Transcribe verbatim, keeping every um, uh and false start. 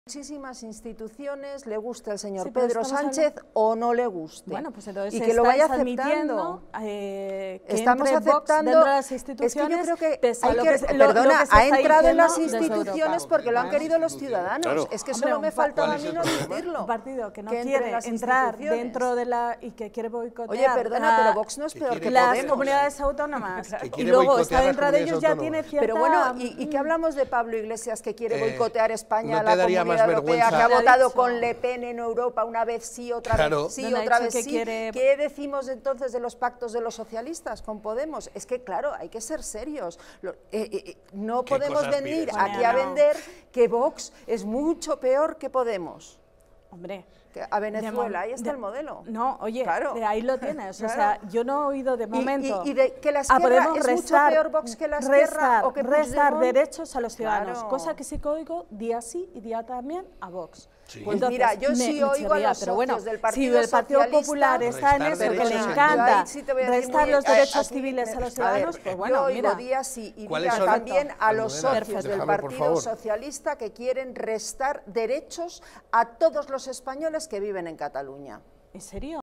Muchísimas instituciones, le gusta el señor sí, Pedro Sánchez hablando... o no le guste. Bueno, pues entonces y que lo vaya aceptando eh, que estamos entre aceptando dentro de las instituciones. Es que yo creo que, pese hay lo que, que que lo, perdona, lo que se ha entrado en las instituciones porque lo han querido los ciudadanos. Claro. Es que Hombre, solo me faltaba a mí no un admitirlo. Un partido que no que quiere entrar dentro de la y que quiere boicotear. Oye, perdona, pero Vox no es peor que las Podemos. comunidades autónomas. Que y luego está dentro de ellos ya tiene cierta. Pero bueno, ¿y, y qué hablamos de Pablo Iglesias que quiere boicotear eh, España, ¿no la Comunidad Europea, que ha votado con Le Pen en Europa una vez sí, otra claro. vez sí, otra vez sí? Quiere... ¿Qué decimos entonces de los pactos de los socialistas con Podemos? Es que claro, hay que ser serios. Lo, eh, eh, no podemos venir bueno, aquí a no. vender que Vox es mucho peor que Podemos. Hombre, a Venezuela, de, ahí está de, el modelo. No, oye, claro. de ahí lo tienes. Claro. O sea, yo no he oído de momento. Y, y, y de que la izquierda es restar, mucho peor Vox que la izquierda. Restar, o que restar derechos a los ciudadanos, claro. cosa que sí que oigo día sí y día también a Vox. Sí. Pues entonces, mira, yo me, sí me oigo chirría, a los pero bueno, del Partido si el Partido Socialista, Popular está en eso, que le encanta sí restar muy, los derechos aquí, civiles a los a ciudadanos, ver, pues bueno, yo mira. oigo días sí, y ¿Cuáles día son también a los socios Perfecto. del Déjame, Partido Socialista que quieren restar derechos a todos los españoles que viven en Cataluña. ¿En serio?